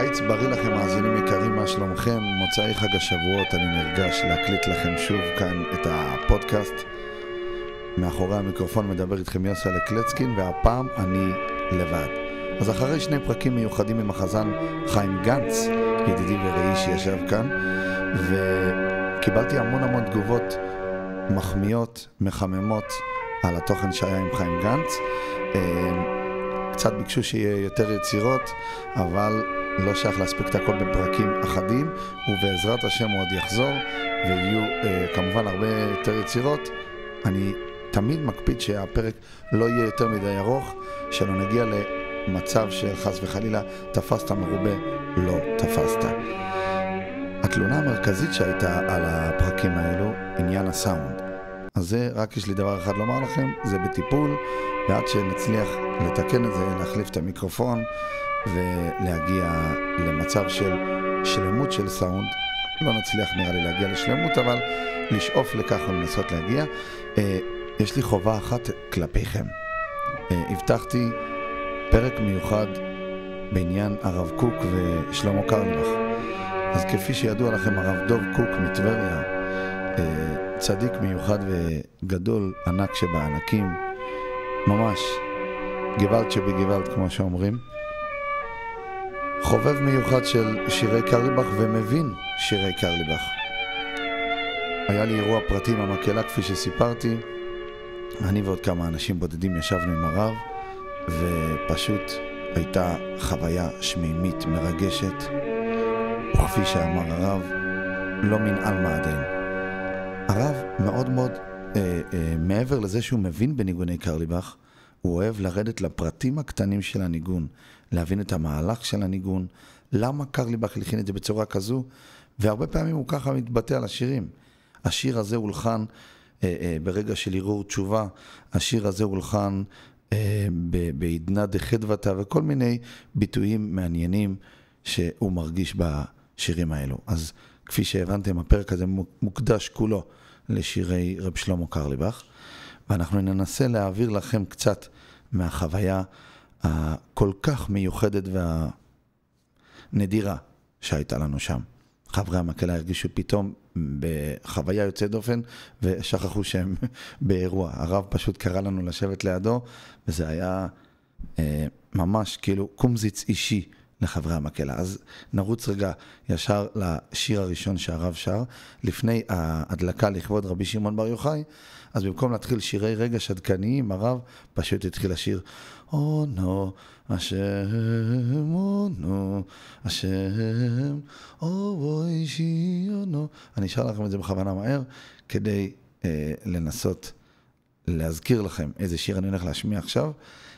קיץ בריא לכם, מאזינים יקרים, מה שלומכם? מוצאי חג השבועות, אני נרגש להקליט לכם שוב כאן את הפודקאסט. מאחורי המיקרופון מדבר איתכם יוסי קלצקין, והפעם אני לבד. אז אחרי שני פרקים מיוחדים עם החזן חיים גנץ, ידידי ורעי שישב כאן, וקיבלתי המון תגובות מחמיאות, מחממות על התוכן שהיה עם חיים גנץ. קצת ביקשו שיהיה יותר יצירות, אבל לא שייך להספיק את הכל בפרקים אחדים, ובעזרת השם הוא עוד יחזור, ויהיו כמובן הרבה יותר יצירות. אני תמיד מקפיד שהפרק לא יהיה יותר מדי ארוך, שלא נגיע למצב שחס וחלילה תפסת מרובה, לא תפסת. התלונה המרכזית שהייתה על הפרקים האלו, עניין הסאונד. אז זה, רק יש לי דבר אחד לומר לכם, זה בטיפול, ועד שנצליח לתקן את זה, להחליף את המיקרופון, ולהגיע למצב של שלמות של סאונד. לא נצליח נראה לי להגיע לשלמות, אבל לשאוף לכך ולנסות להגיע. יש לי חובה אחת כלפיכם. הבטחתי פרק מיוחד בעניין הרב קוק ושלמה קרליבך. אז כפי שידוע לכם, הרב דוב קוק מטבריה, צדיק מיוחד וגדול, ענק שבענקים, ממש גוואלד שבגוואלד כמו שאומרים, חובב מיוחד של שירי קרליבך ומבין שירי קרליבך. היה לי אירוע פרטי עם המקהלה כפי שסיפרתי, אני ועוד כמה אנשים בודדים ישבנו עם הרב, ופשוט הייתה חוויה שמימית מרגשת, וכפי שאמר הרב, לא מנעל מעדן. הרב מאוד מעבר לזה שהוא מבין בניגוני קרליבך, הוא אוהב לרדת לפרטים הקטנים של הניגון, להבין את המהלך של הניגון, למה קרליבך הלחין את זה בצורה כזו, והרבה פעמים הוא ככה מתבטא על השירים. השיר הזה הולחן ברגע של ערעור תשובה, השיר הזה הולחן בעדנה דחדוותה, וכל מיני ביטויים מעניינים שהוא מרגיש בשירים האלו. אז כפי שהבנתם, הפרק הזה מוקדש כולו לשירי רב שלמה קרליבך, ואנחנו ננסה להעביר לכם קצת מהחוויה הכל כך מיוחדת והנדירה שהייתה לנו שם. חברי המקהלה הרגישו פתאום בחוויה יוצאת דופן, ושכחו שהם באירוע. הרב פשוט קרא לנו לשבת לידו, וזה היה ממש כאילו קומזיץ אישי לחברי המקהלה. אז נרוץ רגע ישר לשיר הראשון שהרב שר, לפני ההדלקה לכבוד רבי שמעון בר יוחאי. אז במקום להתחיל שירי רגש עדכניים, הרב פשוט התחיל לשיר אונו השם, אונו השם, אוי שיונו. אני אשאר לכם את זה בכוונה מהר, כדי לנסות להזכיר לכם איזה שיר אני הולך להשמיע עכשיו.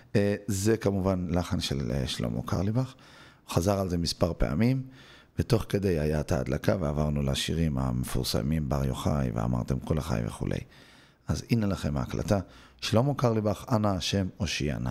זה כמובן לחן של שלמה קרליבך, חזר על זה מספר פעמים, ותוך כדי היה את ההדלקה ועברנו לשירים המפורסמים בר יוחאי ואמרתם כל החי וכו'. אז הנה לכם ההקלטה, שלמה קרליבך, אנא השם הושיענה.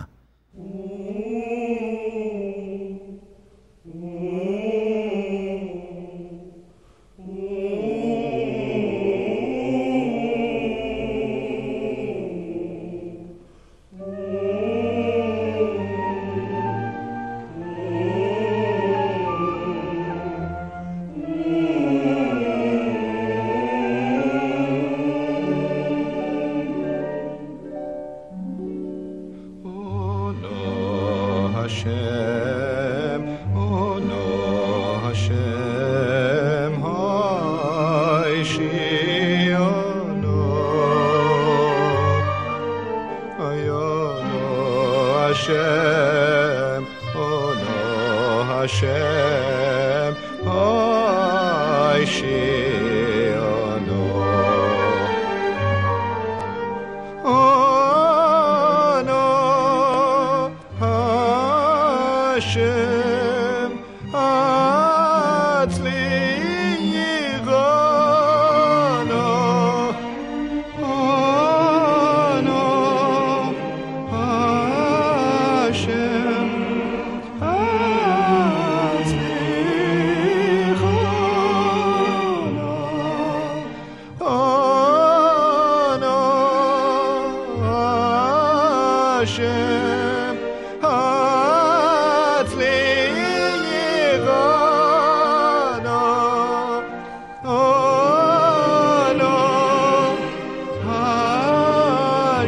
השם הצליחה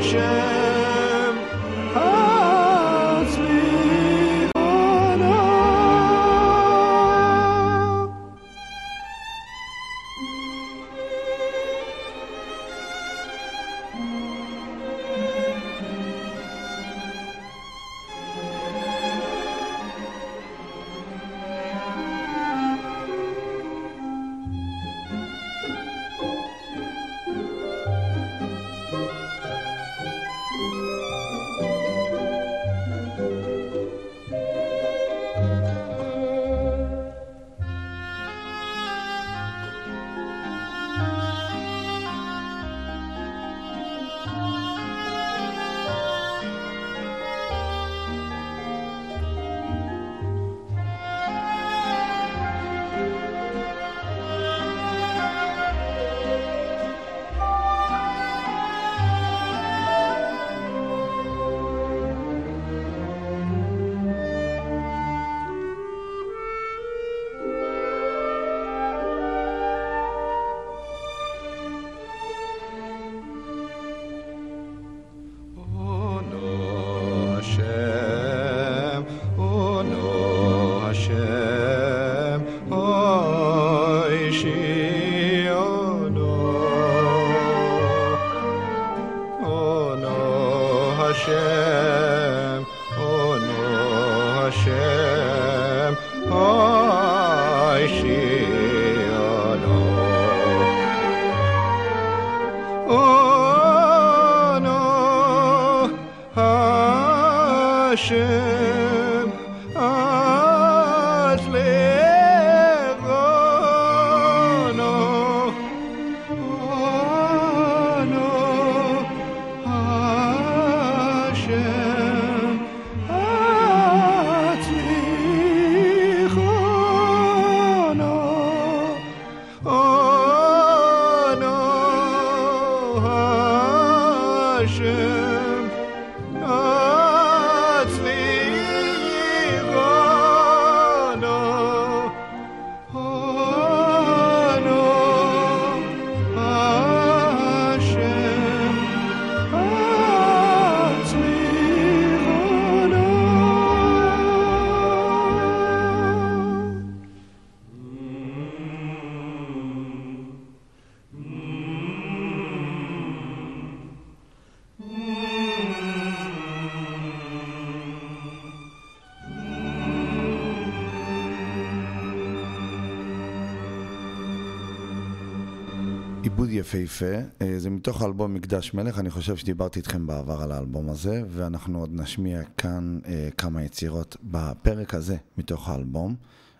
השם הצליחנה. Hashem Atzlechono Ono Hashem Atzlechono Ono Hashem עיבוד יפהפה, זה מתוך האלבום מקדש מלך, אני חושב שדיברתי איתכם בעבר על האלבום הזה, ואנחנו עוד נשמיע כאן כמה יצירות בפרק הזה מתוך האלבום.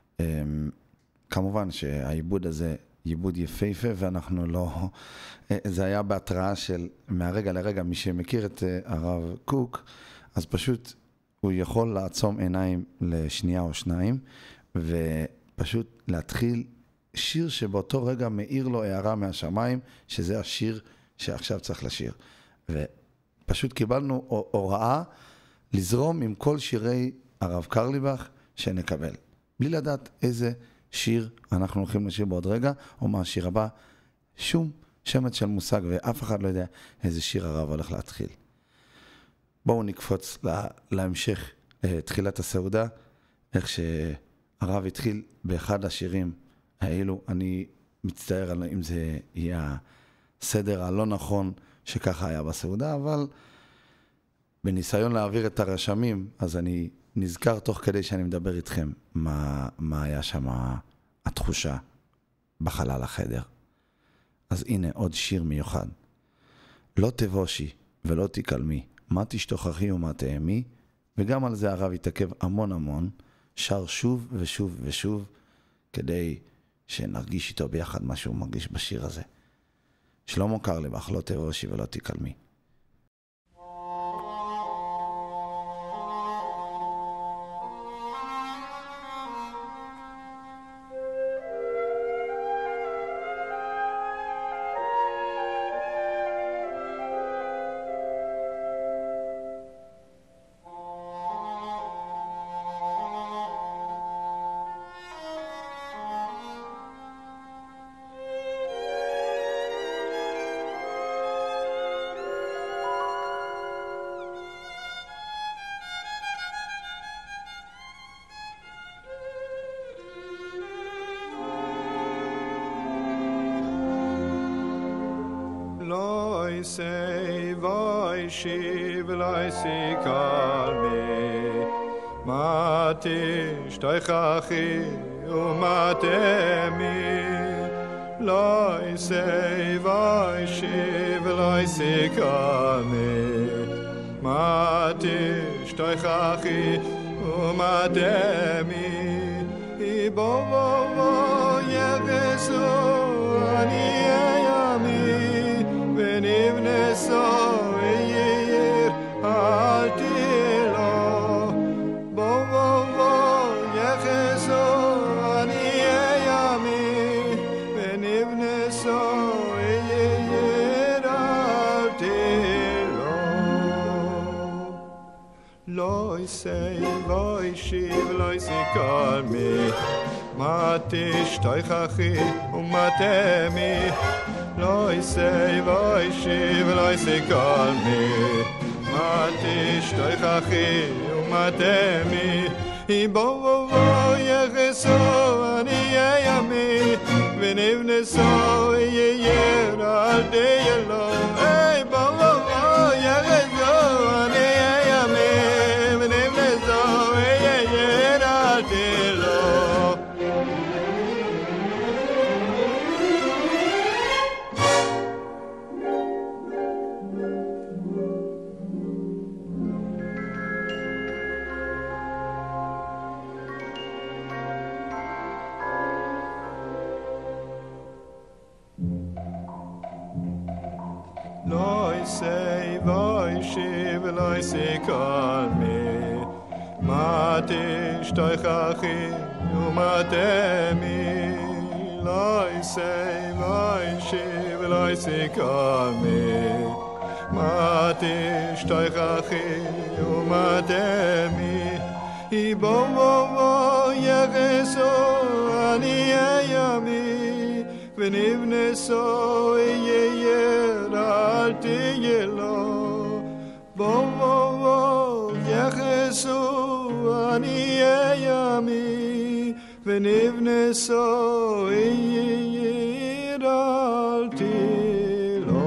כמובן שהעיבוד הזה עיבוד יפהפה, ואנחנו לא, זה היה בהתראה של מהרגע לרגע, מי שמכיר את הרב קוק, אז פשוט הוא יכול לעצום עיניים לשנייה או שניים, ופשוט להתחיל שיר שבאותו רגע מאיר לו הערה מהשמיים, שזה השיר שעכשיו צריך לשיר. ופשוט קיבלנו הוראה לזרום עם כל שירי הרב קרליבך שנקבל. בלי לדעת איזה שיר אנחנו הולכים לשיר בעוד רגע, או מה השיר הבא. שום שמץ של מושג, ואף אחד לא יודע איזה שיר הרב הולך להתחיל. בואו נקפוץ להמשך תחילת הסעודה, איך שהרב התחיל באחד השירים האלו. אני מצטער אם זה יהיה הסדר הלא נכון שככה היה בסעודה, אבל בניסיון להעביר את הרשמים, אז אני נזכר תוך כדי שאני מדבר איתכם מה היה שם התחושה בחלל החדר. אז הנה עוד שיר מיוחד. לא תבושי ולא תקלמי, מה תשתוכחי ומה תאמי, וגם על זה הרב התעכב המון, שר שוב ושוב ושוב, כדי שנרגיש איתו ביחד מה שהוא מרגיש בשיר הזה. שלמה קרליבך, לא תבושי ולא תקלמי. say voi shiv lo sikal me mati shtoichachi umatemi lo say voi shiv lo sikal me mati shtoichachi umatemi ibo yegesu ani Venivne so yeir altilo bo yecheso ani yami venivne so yeir altilo lo say voi shiv lo sikal me mati shtoichachi umatemi Loi sei voi shiv loi sei kalmi mati shtoichachi umatemi ibo yecheso ani yami venivne so yeyer al deyelo hey bo yecheso ani yami venivne so yeyer al deyelo say voi shiv lo sikal me mati shtoichachi umatemi lo say voi shiv lo sikal me mati shtoichachi umatemi ibo yegeso ani yami venivne so yeyer altiyelo bo yechesu ani yami venivne so yeyer altiyelo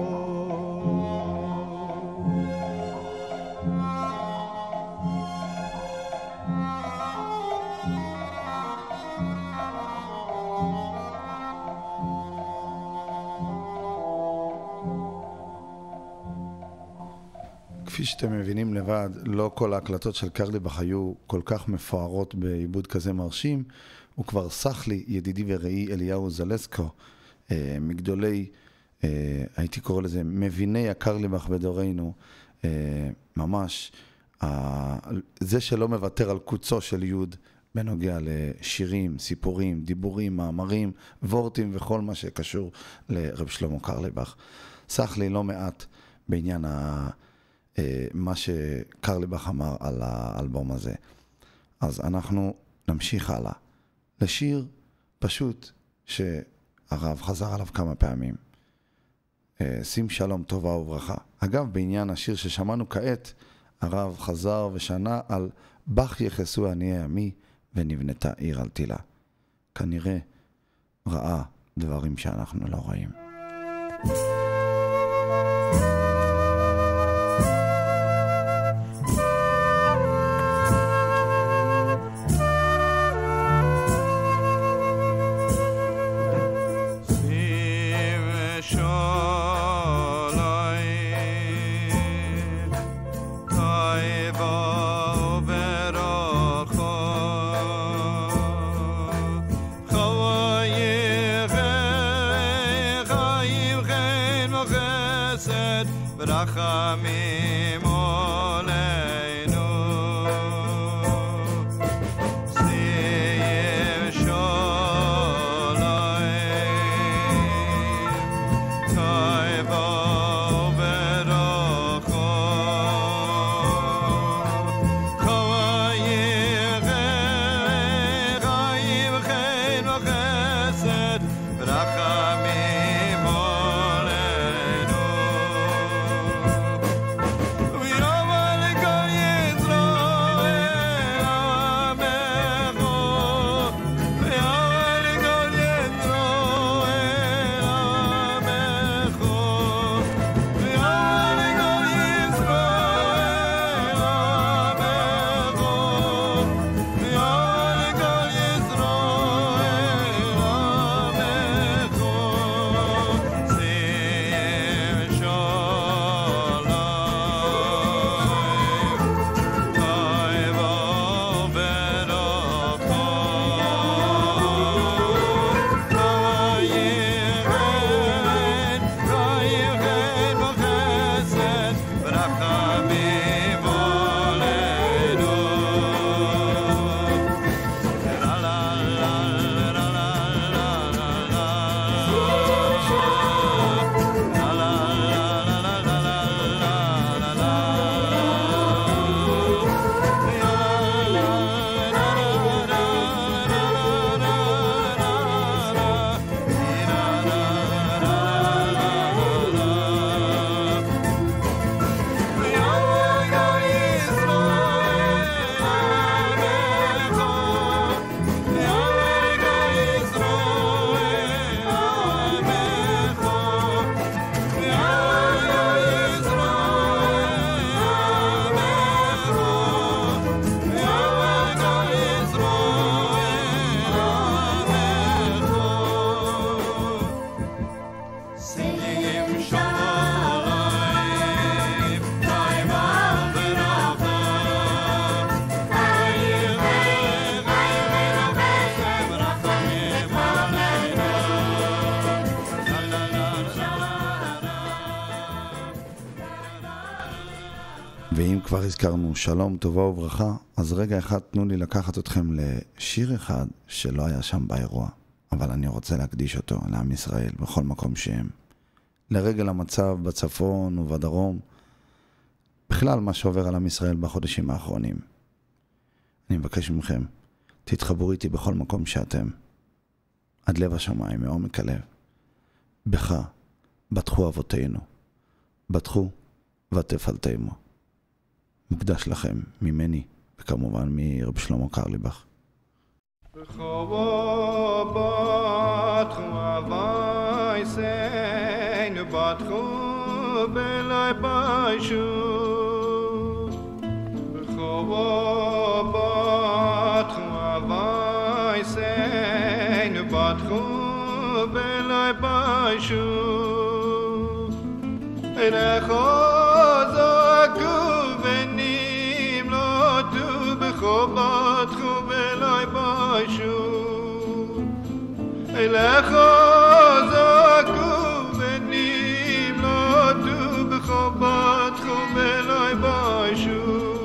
כפי שאתם מבינים לבד, לא כל ההקלטות של קרליבך היו כל כך מפוארות בעיבוד כזה מרשים. הוא כבר סח לי, ידידי וראי אליהו זלסקו, מגדולי, הייתי קורא לזה, מביני הקרליבך בדורנו, ממש, זה שלא מוותר על קוצו של יוד, בנוגע לשירים, סיפורים, דיבורים, מאמרים, וורטים וכל מה שקשור לרב שלמה קרליבך. סח לי לא מעט בעניין מה שקרליבך אמר על האלבום הזה. אז אנחנו נמשיך הלאה לשיר פשוט שהרב חזר עליו כמה פעמים. שים שלום טובה וברכה. אגב, בעניין השיר ששמענו כעת, הרב חזר ושנה על בח יחסו עניי עמי ונבנתה עיר על תילה. כנראה ראה דברים שאנחנו לא רואים. ברחמים עלינו סיים שוליים טייבו ברחו חיים חן וחסד ברחמים עלינו We don't ואם כבר הזכרנו שלום, טובה וברכה, אז רגע אחד תנו לי לקחת אתכם לשיר אחד שלא היה שם באירוע, אבל אני רוצה להקדיש אותו לעם ישראל בכל מקום שהם. לרגל המצב בצפון ובדרום, בכלל מה שעובר על עם ישראל בחודשים האחרונים. אני מבקש מכם, תתחברו איתי בכל מקום שאתם. עד לב השמיים, מעומק הלב. בך בטחו אבותינו, בטחו ותפלתמו. מוקדש לכם ממני, וכמובן מרב שלמה קרליבך. בחובה בטחו אבייסנו, בטחו בלי פיישו. בחובה בטחו אבייסנו, בטחו בלי פיישו. אינכו זעקו ונמלטו, בחובתכו בלי פיישו. אינכו זעקו ונמלטו, בחובתכו בלי פיישו.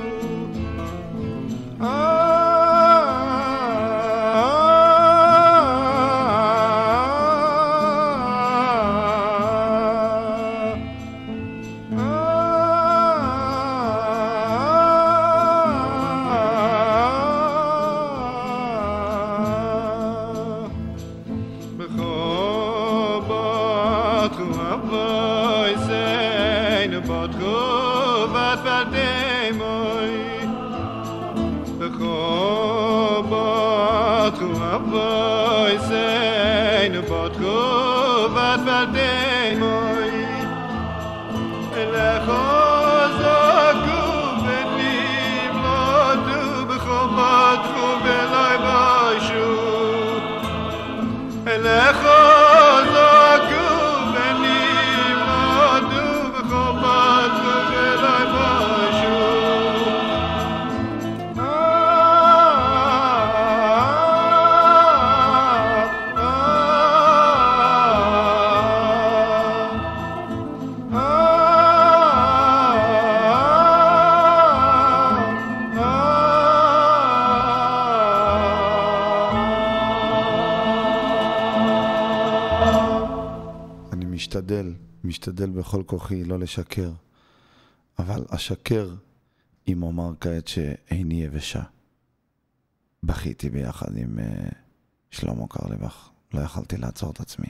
משתדל בכל כוחי לא לשקר, אבל אשקר אם אומר כעת שאיני יבשה. בכיתי ביחד עם שלמה קרליבך, לא יכלתי לעצור את עצמי.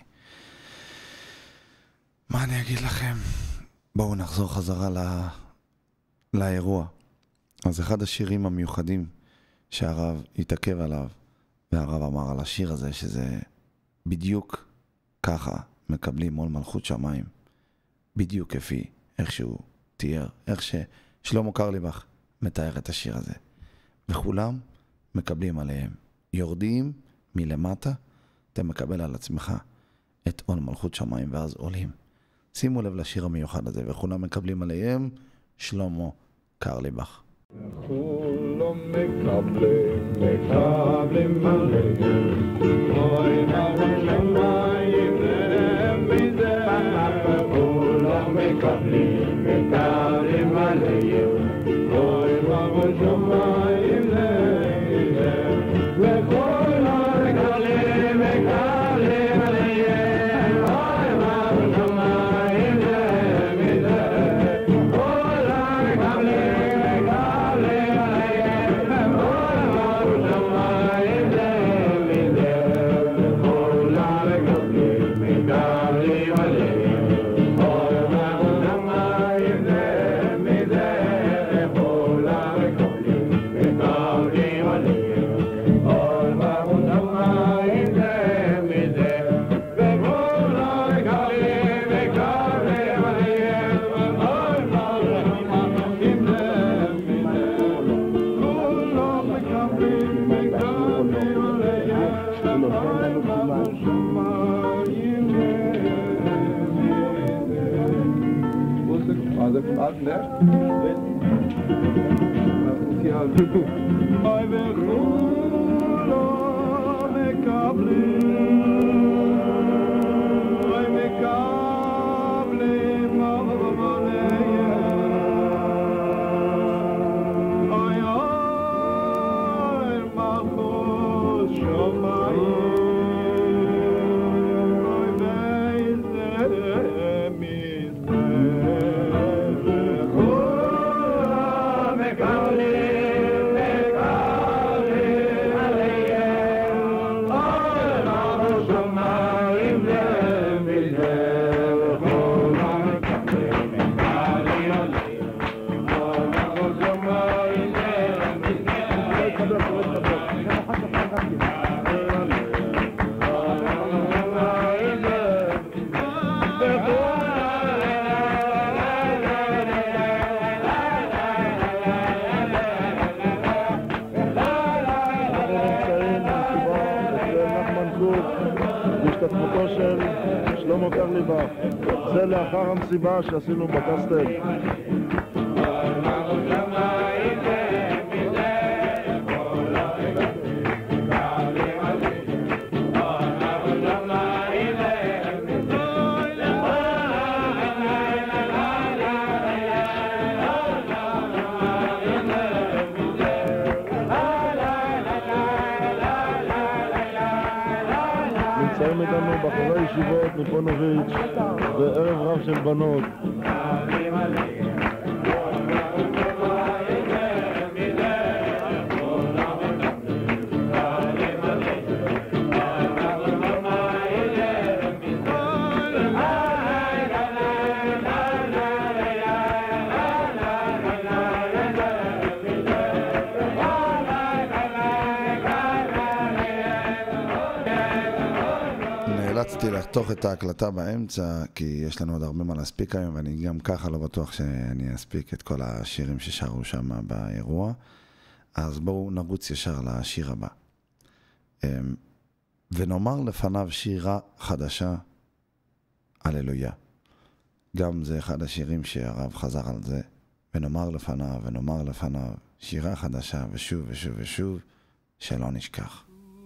מה אני אגיד לכם? בואו נחזור חזרה לאירוע. אז אחד השירים המיוחדים שהרב התעכב עליו, והרב אמר על השיר הזה שזה בדיוק ככה מקבלים מול מלכות שמיים, בדיוק כפי איך שהוא תיאר, איך ששלמה קרליבך מתאר את השיר הזה, וכולם מקבלים עליהם, יורדים מלמטה, אתה מקבל על עצמך את עול מלכות שמיים ואז עולים. שימו לב לשיר המיוחד הזה, וכולם מקבלים עליהם שלמה קרליבך. כולם מקבלים עליהם, אוי מלכות שמיים מקבלים עליהם, אוי מלכות שמיים וכל הרגלים מקבלים עליהם, אוי מלכות שמיים כל הרגלים מקבלים עליהם, אוי מלכות שמיים כל הרגלים מקבלים עליהם. אוי וכולם מקבלים, אוי מקבלים עליהם, של שלמה קרליבך. זה לאחר המסיבה שעשינו בקסטל. נמצאים איתנו בחורי ישיבות מפונוביץ' וערב רב של בנות. נאלצתי לחתוך את ההקלטה באמצע, כי יש לנו עוד הרבה מה להספיק היום, ואני גם ככה לא בטוח שאני אספיק את כל השירים ששרו שם באירוע. אז בואו נרוץ ישר לשיר הבא. ונאמר לפניו שירה חדשה, הללויה. גם זה אחד השירים שהרב חזר על זה. ונאמר לפניו שירה חדשה, ושוב ושוב ושוב, שלא נשכח.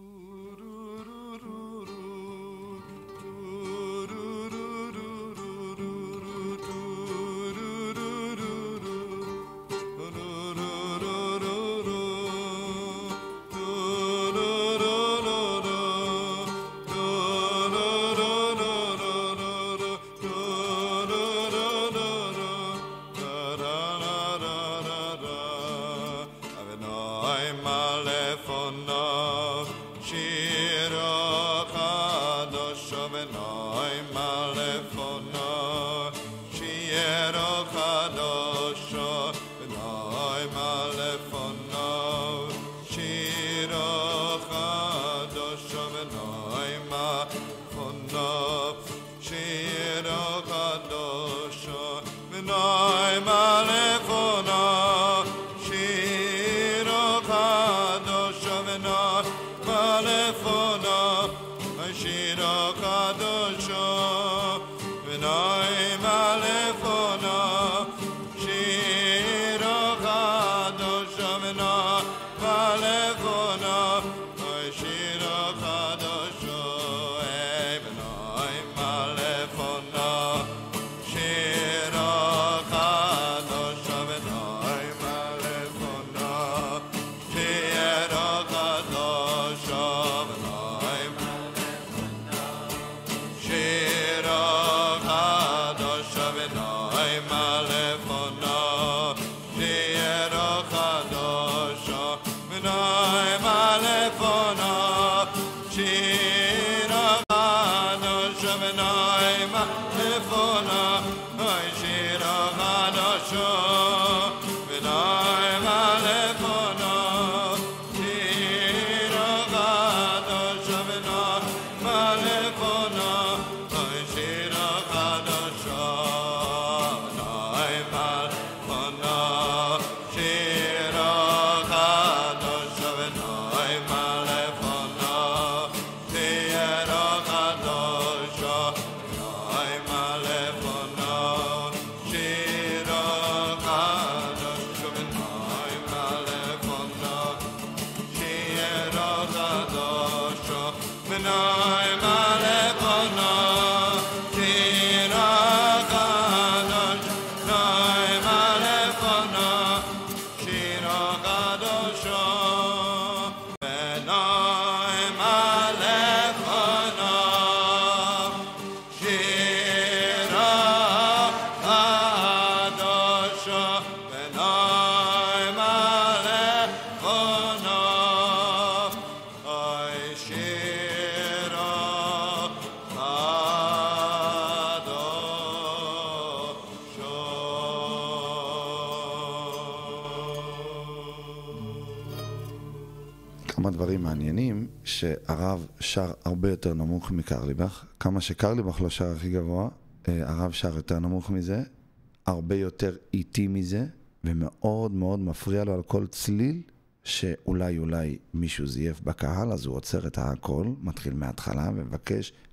כמה דברים מעניינים, שהרב שר הרבה יותר נמוך מקרליבך. כמה שקרליבך לא שר הכי גבוה, הרב שר יותר נמוך מזה, הרבה יותר איטי מזה, ומאוד מאוד מפריע לו על כל צליל, שאולי מישהו זייף בקהל, אז הוא עוצר את הכל, מתחיל מההתחלה ומבקש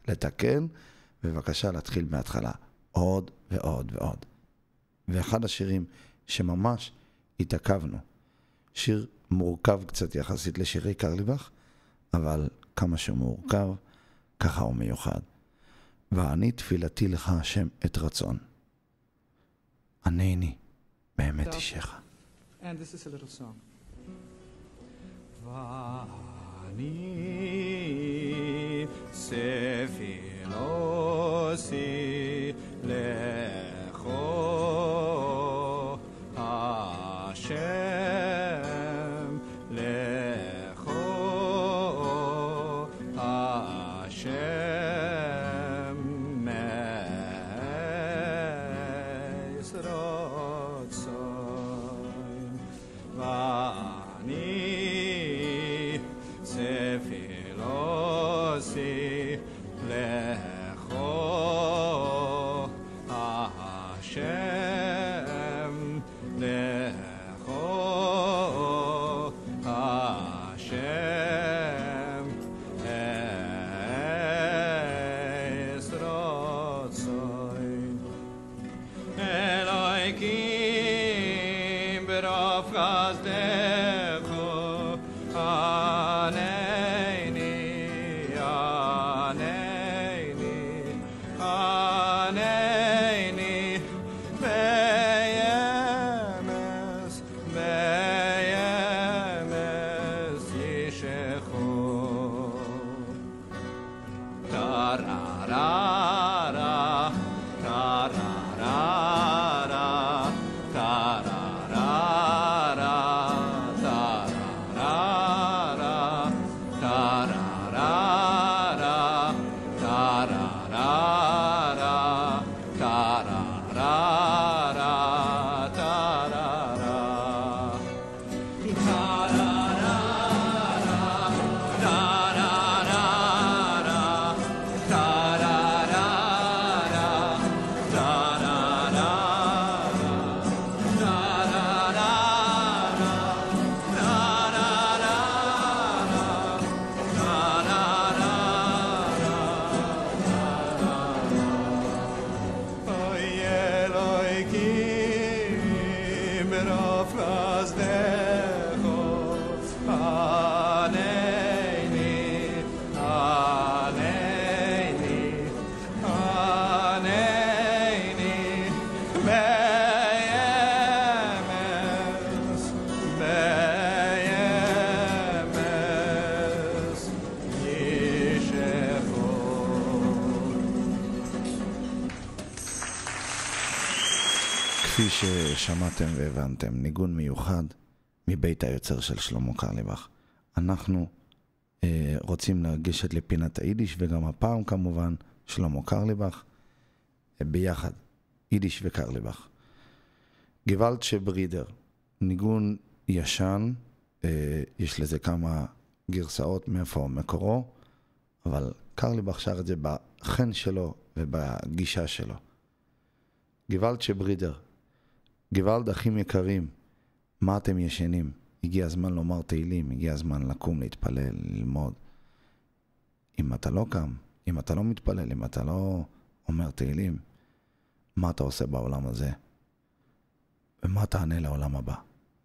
לתקן, ובבקשה להתחיל מההתחלה. עוד ועוד ועוד. ואחד השירים שממש התעכבנו, שיר מורכב קצת יחסית לשירי קרליבך, אבל כמה שהוא מורכב, ככה הוא מיוחד. ואני תפילתי לך השם את רצון. ענני באמת אישך. And this is a little song. ואני ספילוסי לכו השם לכו השם מזרוצון ואני ספילוסי לכו השם לכו השם אסרוצוי אלוהיקים ברוב חסדךו ענני ענני ענני בימס בימס ישכו טרררה טרררה כפי ששמעתם והבנתם, ניגון מיוחד מבית היוצר של שלמה קרליבך. אנחנו רוצים להגיש לפינת היידיש, וגם הפעם כמובן שלמה קרליבך ביחד, יידיש וקרליבך. גוואלדשה ברידר, ניגון ישן, יש לזה כמה גרסאות מאיפה מקורו, אבל קרליבך שר את זה בחן שלו ובגישה שלו. גוואלדשה ברידר, גוואלד אחים יקרים, מה אתם ישנים? הגיע הזמן לומר תהילים, הגיע הזמן לקום, להתפלל, ללמוד. אם אתה לא קם, אם אתה לא מתפלל, אם אתה לא אומר תהילים, מה אתה עושה בעולם הזה? ומה תענה לעולם הבא?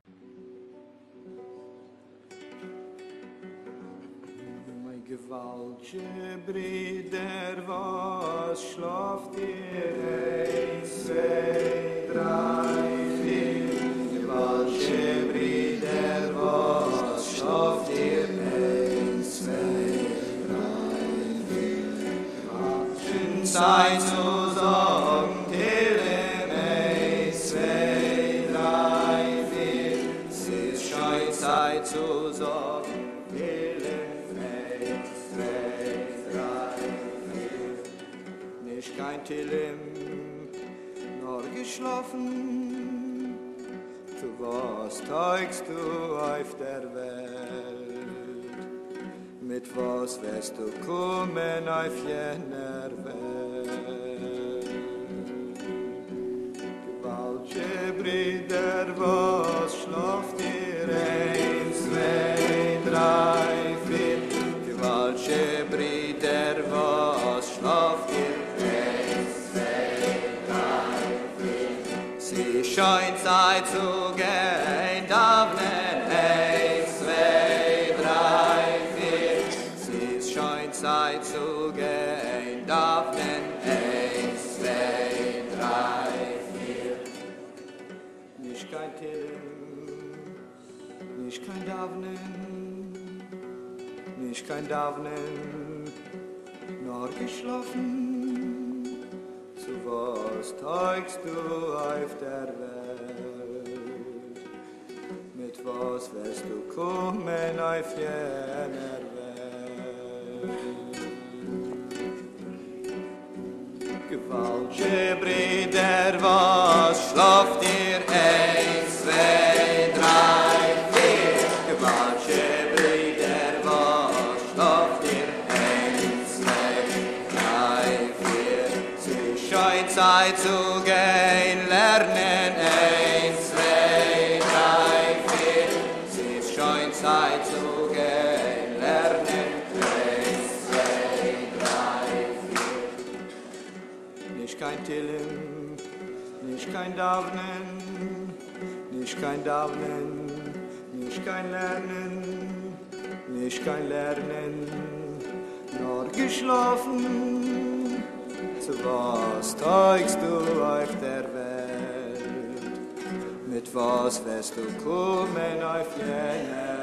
Gewaltsche Brüder, was schlaft ihr? 1, 2, 3, 4. Gewaltsche Brüder, was schlaft ihr? 1, 2, 3, 4. Watschen Zeit zu sagen, Tillem 1, 2, 3, 4. Es ist schein Zeit zu sagen, kein Tillim, nur geschlafen. Zu was teugst du auf der Welt? Mit was wirst du kommen auf jener Welt? Gewaltsche Brüder, was schlaft ihr? 1, 2, 3, 4. Gewaltsche Brüder, was Sie scheint Zeit zu gehen, Davnen, 1, 2, 3, 4. Sie scheint Zeit zu gehen, Davnen, 1, 2, 3, 4. Nicht kein Tillen, nicht kein Davnen, nicht kein Davnen, nur geschlafen. Zu was teugst du auf der Welt? Mit was wirst du kommen auf jener Welt? Gewaltige Brüder, was schlaft ihr? 1, 2, 3, 4. Gewaltige Brüder, was schlaft ihr? 1, 2, 3, 4. Sie scheint Zeit zu gehen, lernen. 1, 2, 3, 4. Sie scheint Zeit zu gehen, lernen. 1, 2, 3, 4. Nicht kein Tillen, nicht kein Davnen, nicht kein Davnen, nicht kein Lernen, nicht kein Lernen, nur geschlafen. Zu was teugst du auf der Welt? Mit was wirst du kommen auf jener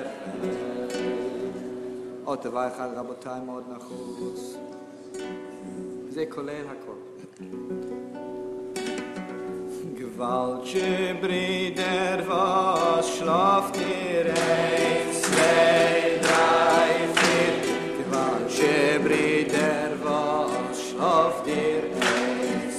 Welt? Ote weichal Rabotai mod nach Hus. Ze kolen hakol. Gewaltige Brüder, was schlaft ihr? 1, 2, 3, 4. Gewaltige Brüder, was schlaft ihr? 1,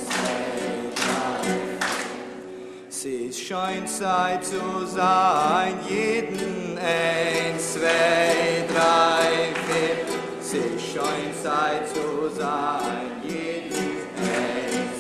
2, 3. Sie scheint Zeit zu sein, jeden. 1, 2, 3, 4. Sie scheint Zeit zu sein, jeden. 1,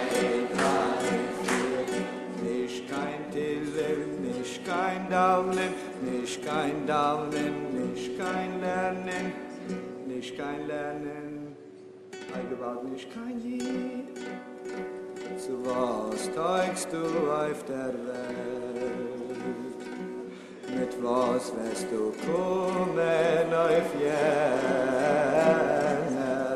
2, 3, 4. Nicht kein Davlen, nicht kein Davlen, nicht kein Lernen, nicht kein Lernen, allgebaut nicht kein Jid. Zu was teugst du auf der Welt? Mit was wirst du kommen auf jener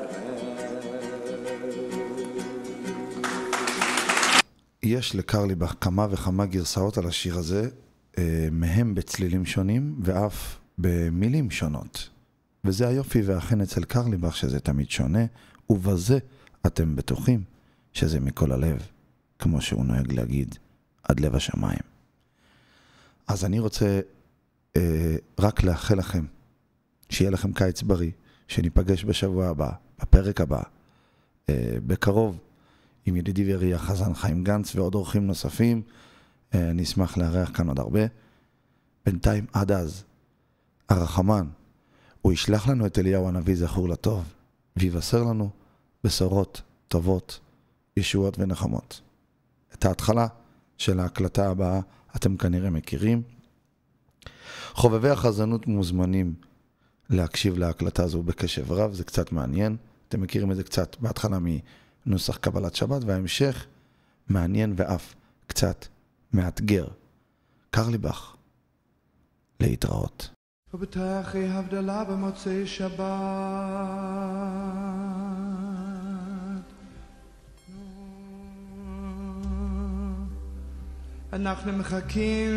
Welt? יש לקרליבך כמה וכמה גרסאות על השיר הזה, מהם בצלילים שונים ואף במילים שונות. וזה היופי והחן אצל קרליבך שזה תמיד שונה, ובזה אתם בטוחים שזה מכל הלב, כמו שהוא נוהג להגיד, עד לב השמיים. אז אני רוצה רק לאחל לכם, שיהיה לכם קיץ בריא, שניפגש בשבוע הבא, בפרק הבא, בקרוב, עם ידידי וירי החזן חיים גנץ ועוד אורחים נוספים. אני אשמח לארח כאן עוד הרבה. בינתיים עד אז, הרחמן, הוא ישלח לנו את אליהו הנביא זכור לטוב, ויבשר לנו בשורות טובות, ישועות ונחמות. את ההתחלה של ההקלטה הבאה אתם כנראה מכירים. חובבי החזנות מוזמנים להקשיב להקלטה הזו בקשב רב, זה קצת מעניין. אתם מכירים את זה קצת בהתחלה מנוסח קבלת שבת, וההמשך מעניין ואף קצת מאתגר. קרליבך, להתראות. ובתחי הבדלה במוצאי שבת, אנחנו מחכים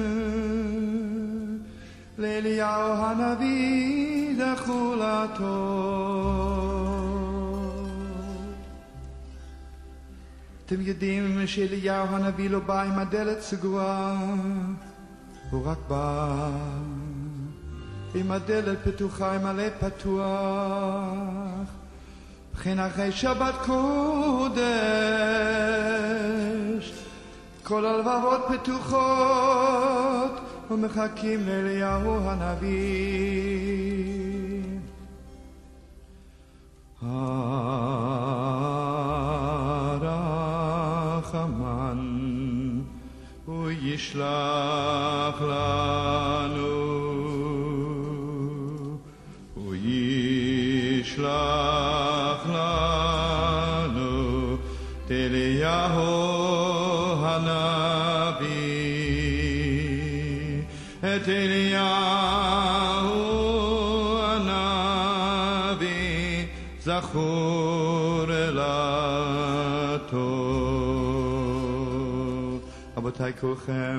לאליהו הנביא זכורתו. אתם יודעים שאליהו הנביא לא בא עם הדלת סגורה, הוא רק בא עם הדלת פתוחה, עם הלב פתוח, וכן אחרי שבת קודש כל הלבבות פתוחות ומחכים לאליהו הנביא. הרחמן הוא ישלח לנו, הוא ישלח לנו את אליהו הנביא, את אליהו הנביא, זכור לטוב. רבותיי כולכם,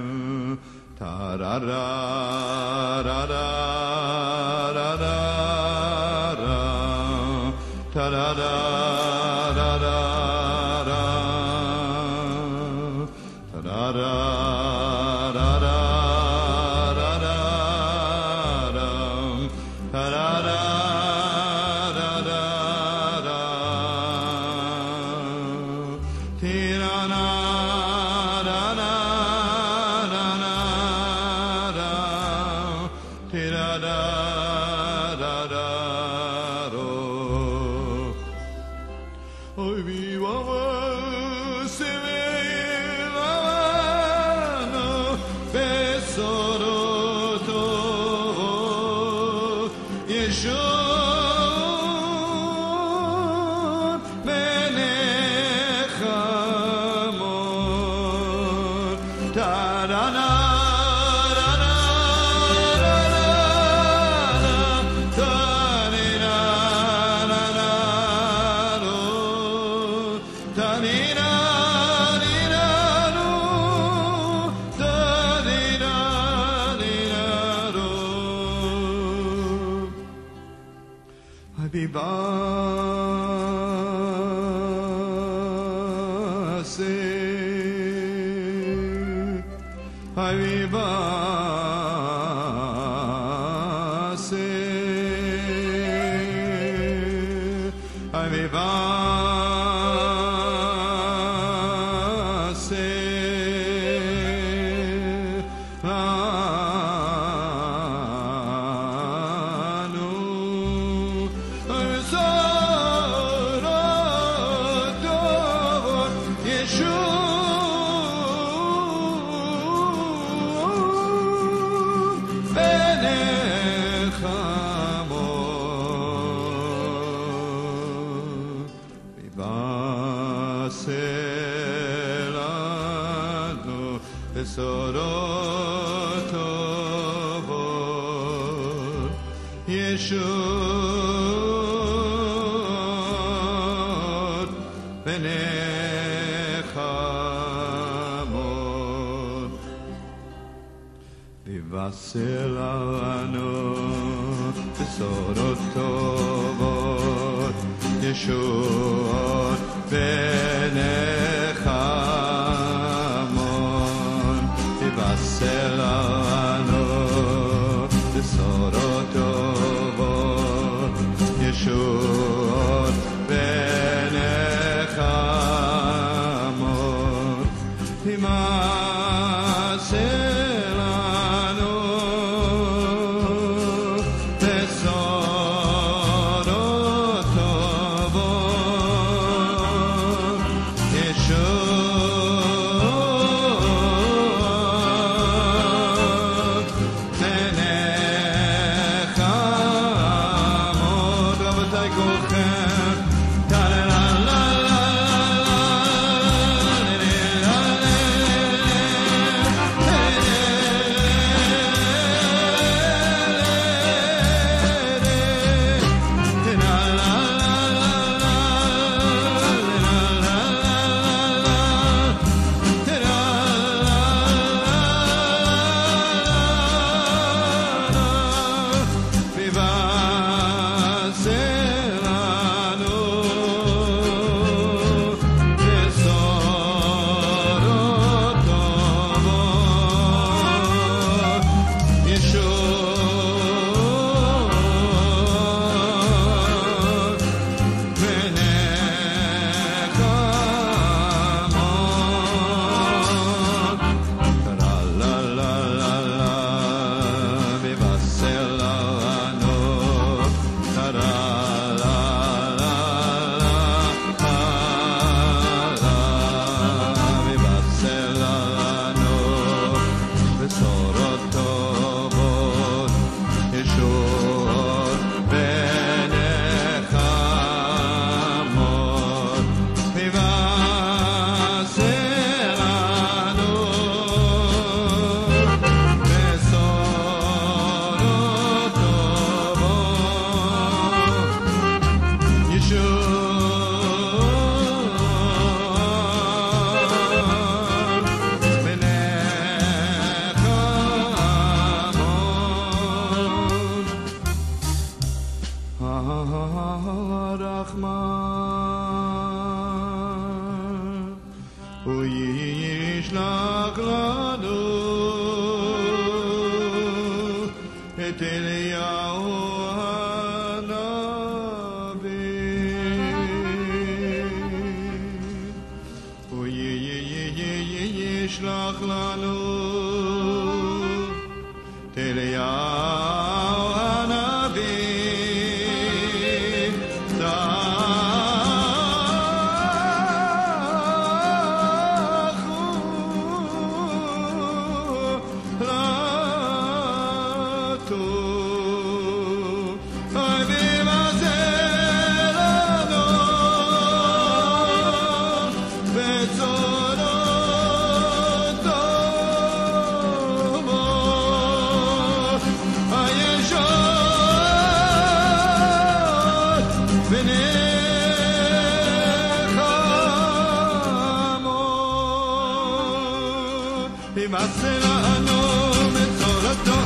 Masera no me